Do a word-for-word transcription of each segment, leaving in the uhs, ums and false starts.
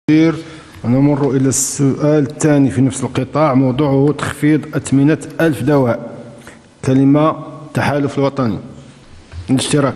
ونمر إلى السؤال الثاني في نفس القطاع، موضوعه تخفيض أثمنة ألف دواء. كلمة التحالف الوطني الاشتراكي.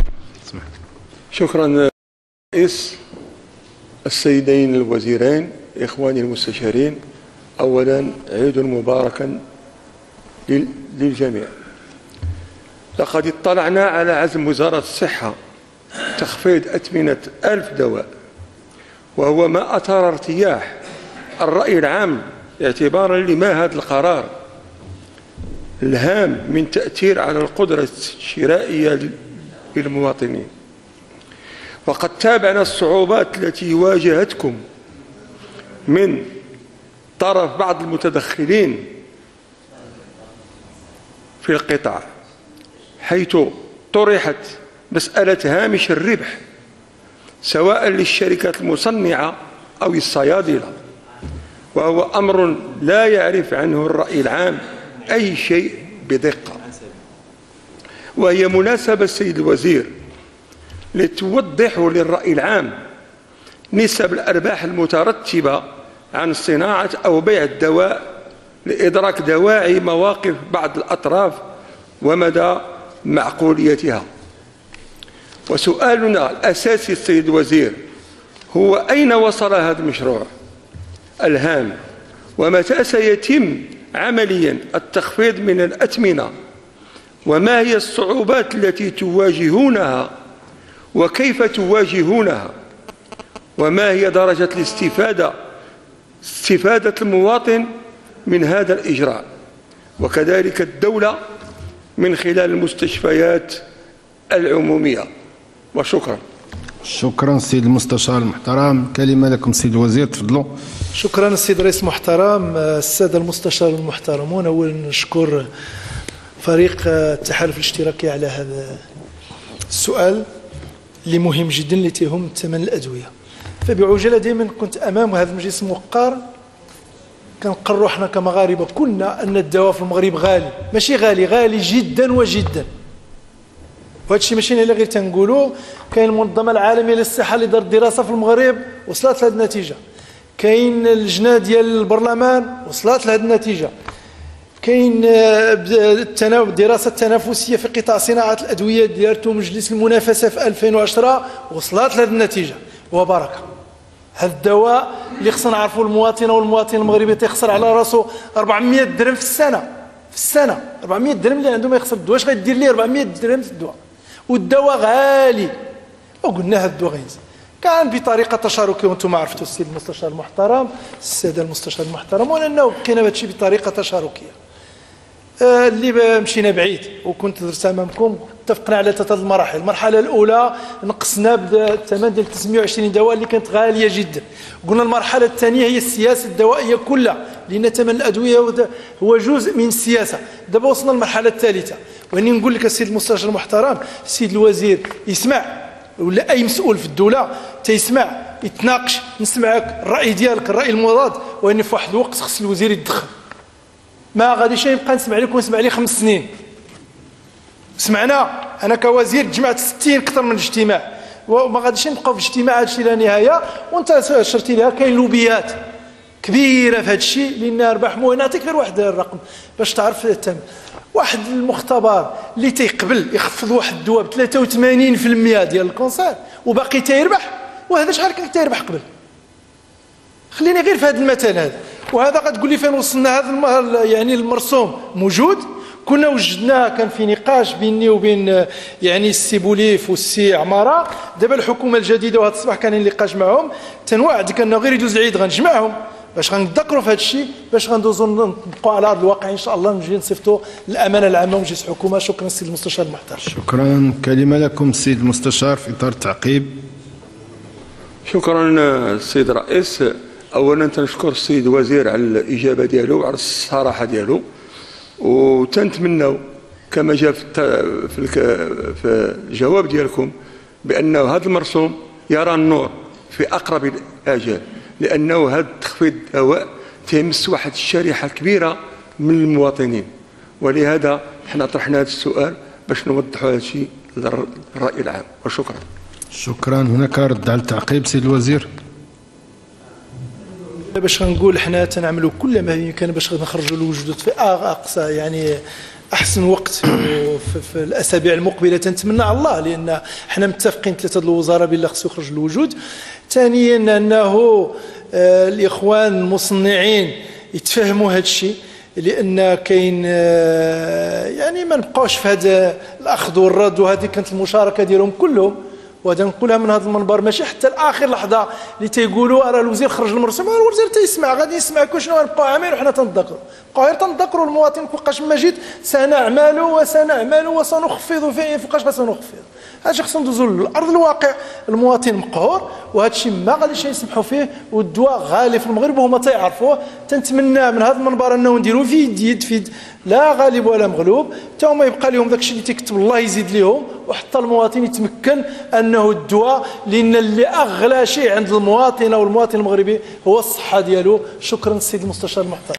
شكرا رئيس. السيدين الوزيرين، إخواني المستشارين، أولا عيد مباركا للجميع. لقد اطلعنا على عزم وزارة الصحة تخفيض أثمنة ألف دواء، وهو ما أثار ارتياح الرأي العام اعتبارا لما هذا القرار الهام من تأثير على القدرة الشرائية للمواطنين. وقد تابعنا الصعوبات التي واجهتكم من طرف بعض المتدخلين في القطاع، حيث طرحت مسألة هامش الربح سواء للشركات المصنعة أو الصيادلة، وهو أمر لا يعرف عنه الرأي العام أي شيء بدقة. وهي مناسبة السيد الوزير لتوضح للرأي العام نسب الأرباح المترتبة عن صناعة أو بيع الدواء لإدراك دواعي مواقف بعض الأطراف ومدى معقوليتها. وسؤالنا الأساسي السيد الوزير هو أين وصل هذا المشروع الهام، ومتى سيتم عمليا التخفيض من الأثمنة، وما هي الصعوبات التي تواجهونها وكيف تواجهونها، وما هي درجة الاستفادة استفادة المواطن من هذا الإجراء، وكذلك الدولة من خلال المستشفيات العمومية. وشكرا. شكرا سيد المستشار المحترم. كلمة لكم سيد الوزير، تفضلوا. شكرا السيد الرئيس المحترم. السادة المستشار المحترمون، أولا نشكر فريق التحالف الاشتراكي على هذا السؤال اللي مهم جدا، اللي تهم ثمن الأدوية. فبعجالة دائما كنت أمام هذا المجلس الموقر كنقروا احنا كمغاربة كنا أن الدواء في المغرب غالي، ماشي غالي، غالي جدا وجدا. وهذا الشيء ماشي غير تنقولوا. كاين المنظمة العالمية للصحة اللي دارت دراسة في المغرب وصلت لهذه النتيجة. كاين اللجنة ديال البرلمان وصلت لهذه النتيجة. كاين الدراسة التنافسية في قطاع صناعة الأدوية دارته مجلس المنافسة في ألفين وعشرة وصلت لهذه النتيجة. وبركة هذا الدواء اللي خصنا نعرفوا المواطن والمواطن المغربي تيخسر على راسه أربعمائة درهم في السنة في السنة أربعمائة درهم اللي عنده ما يخسر الدواء. اش غيدير ليه أربعمائة درهم في الدواء؟ والدواء غالي. وقلنا هذا الدواء غينزل كان بطريقه تشاركيه، وانتم عرفتوا السيد المستشار المحترم، الساده المستشار المحترمون، انه كان هذا الشيء بطريقه تشاركيه. آه اللي مشينا بعيد وكنت درت امامكم، اتفقنا على ثلاث المراحل. المرحله الاولى نقصنا بالثمن ديال ثلاثمائة وعشرين دواء اللي كانت غاليه جدا. قلنا المرحله الثانيه هي السياسه الدوائيه كلها، لان ثمن الادويه هو جزء من السياسه. دابا وصلنا للمرحله الثالثه، واني نقول لك السيد المستشار المحترم، السيد الوزير يسمع، ولا اي مسؤول في الدوله تيسمع، يتناقش، نسمعك الراي ديالك، الراي المضاد، وان في واحد الوقت خص الوزير يتدخل. ما غاديش نبقى نسمع لك ونسمع لي خمس سنين. سمعنا، انا كوزير جمعت ستين اكثر من اجتماع، وما غاديش نبقاو في اجتماعات شي لا نهايه. وانت اشرتي لها كاين لوبيات كبيره في هذا الشيء، لان ارباح مهمه. نعطيك غير واحد الرقم باش تعرف الثمن. واحد المختبر اللي تيقبل يخفض واحد الدواء ب ثلاثة وثمانين بالمئة ديال الكونسير وباقي تيربح، وهذا شحال كان تيربح قبل؟ خليني غير في هذا المثال هذا. وهذا غتقول لي فين وصلنا؟ هذا يعني المرسوم موجود، كنا وجدناه، كان في نقاش بيني وبين يعني السي بوليف والسي عماره. دابا الحكومه الجديده وهذا الصباح كان نقاش معهم، تنوعد كانه غير يدوز العيد غنجمعهم باش غنذكروا في هذا الشيء، باش غندوزوا نطبقوا على ارض الواقع ان شاء الله، نجي نصيفطوا الامانه العامه ومجلس الحكومه. شكرا السيد المستشار المحترم. شكرا. كلمه لكم السيد المستشار في اطار التعقيب. شكرا السيد الرئيس. اولا تنشكر السيد الوزير على الاجابه ديالو وعلى الصراحه ديالو، وتنتمنوا كما جاء في في الجواب ديالكم بانه هذا المرسوم يرى النور في اقرب الاجال، لانه هذا التخفيض الدواء تيمس واحد الشريحه كبيره من المواطنين، ولهذا حنا طرحنا هذا السؤال باش نوضحوا هذا الشيء للراي العام. وشكرا. شكرا. هناك رد على التعقيب سيد الوزير. باش نقول حنا تنعملوا كل ما يمكن باش نخرجوا الوجود في اقصى يعني احسن وقت في, في الاسابيع المقبله. تنتمنى على الله لان حنا متفقين ثلاثه الوزراء بلا خصو يخرج الوجود. ثانيا انه آه الاخوان المصنعين يتفهموا هذا الشيء، لان كاين آه يعني ما نبقاوش في هذا الاخذ والرد، وهذه كانت المشاركه ديالهم كلهم. وهذا نقولها من هذا المنبر ماشي حتى لاخر لحظه اللي تيقولوا راه الوزير خرج المرسوم، الوزير تيسمع غادي يسمع كل شنو نبقاو عامين وحنا تنذكروا، بقاو غير تنذكروا المواطن فوقاش ما جيت سنعمل وسنعمل وسنخفض فيه فوقاش ما سنخفض. هادشي خصنا ندوزو لارض الواقع. المواطن مقهور وهذا الشيء ما غاديش يسمحوا فيه، والدواء غالي في المغرب وهما تيعرفوه. تنتمنى من هذا المنبر انه نديروا في يد يد في يد، لا غالب ولا مغلوب، حتى هما يبقى لهم داك الشيء اللي تيكتب الله يزيد لهم، وحتى المواطن يتمكن انه الدواء، لان اللي اغلى شيء عند المواطن او المواطن المغربي هو الصحه ديالو. شكرا السيد المستشار المحترم.